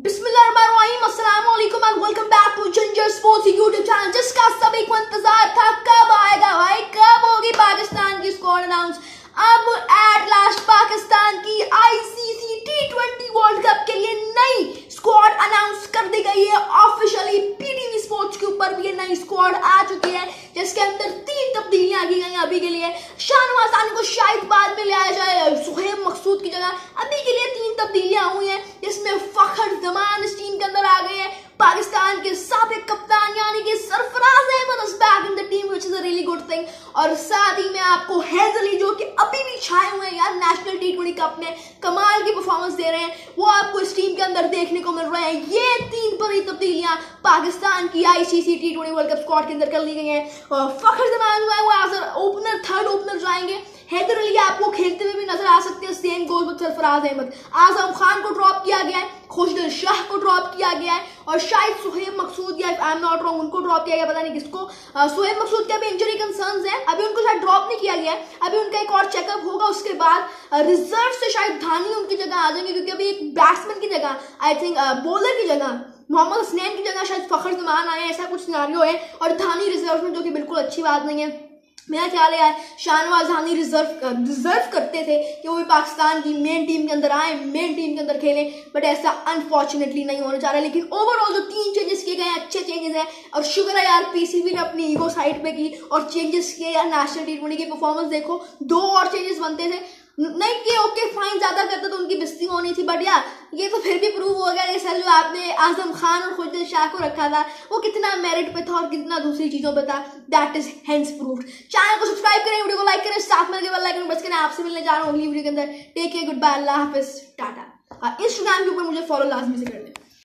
बिस्मिल्लाहिर्रहमानिर्रहीम, अस्सलाम वालेकुम and welcome back to Ginger Sports YouTube channel, जिसका सभी को इंतजार था कब आएगा भाई, कब होगी पाकिस्तान की स्क्वाड अनाउंस। अब एट लास्ट पाकिस्तान की आईसीसी टी20 वर्ल्ड कप के लिए नई स्क्वाड अनाउंस कर दी गई है ऑफिशियली। पीटीवी स्पोर्ट्स के ऊपर भी ये नई स्क्वाड आ चुकी है, जिसके अंदर 3 तब्दीलियां की गई अभी के लिए। शाहनवाज खान को शायद बाद में ले आया जाए सुहेब मकसूद की जगह। अभी के लिए 3 तब्दीलियां हुई हैं, जिसमें फखर जमान इस टीम के अंदर आ गए हैं। पाकिस्तान के साबिक कप्तान यानी कि Sarfaraz Ahmed is back in the team, which is a really good thing. और साथ ही में आपको हैदर अली, जो कि अभी भी छाए हुए हैं यार नेशनल टी20 कप में, कमाल की परफॉर्मेंस दे रहे हैं, वो आपको इस टीम के अंदर देखने को मिल रहे हैं। ये 3 बड़ी तब्दीलियां पाकिस्तान की आईसीसी टी20 वर्ल्ड कप स्क्वाड के अंदर कर ली गई हैं। फखर जमान जो है वो एज ओपनर, थर्ड ओपनर जाएंगे। हैदर अली आपको खेलते हुए भी नजर आ सकते हैं, same goal with Sarfaraz Ahmed. Azam Khan को ड्रॉप किया गया है, खुशदिल शाह को ड्रॉप किया गया है, और शायद सुहेब मकसूद या आई एम नॉट रॉन्ग उनको ड्रॉप किया गया, पता नहीं किसको। सुहेब मकसूद के अभी इंजरी कंसर्न्स हैं, अभी उनको शायद ड्रॉप नहीं किया गया है। अभी उनका एक और चेकअप होगा, उसके बाद रिजर्व से शायद धानी उनकी जगह आ जाएंगे, क्योंकि अभी एक बैट्समैन की जगह, आई थिंक बॉलर की जगह मोहम्मद हसनैन की जगह शायद फखर जमान आए, ऐसा कुछ सिनारियो है। और धानी रिजर्व में, जो कि बिल्कुल अच्छी बात नहीं है। मेरा ख्याल है शाहनवाज खान डिजर्व करते थे कि वो भी पाकिस्तान की मेन टीम के अंदर आए, मेन टीम के अंदर खेलें, बट ऐसा अनफॉर्चुनेटली नहीं होने जा रहा है। लेकिन ओवरऑल जो 3 चेंजेस किए गए हैं, अच्छे चेंजेस हैं, और शुक्र है यार पीसीबी ने अपनी ईगो साइड पे की और चेंजेस किए यार। नेशनल टी20 की परफॉर्मेंस देखो, 2 और चेंजेस बनते थे, नहीं किए, ओके फाइन, ज्यादा करते तो उनकी बेइज्जती होनी थी, बट यार ये तो फिर भी प्रूव हो गया। सर जो आपने आजम खान और खुशदिल शाह को रखा था, वो कितना मेरिट पे था और कितना दूसरी चीजों पे था, that is hence proved. Channel को सब्सक्राइब करें, वीडियो को लाइक करें, साथ में बेल आइकन प्रेस करें। आपसे मिलने जा रहा हूँ अगली वीडियो के अंदर। टेक केयर, गुड बाय, अल्लाह हाफिज, टाटा। इंस्टाग्राम के ऊपर मुझे फॉलो लाजमी से कर लें।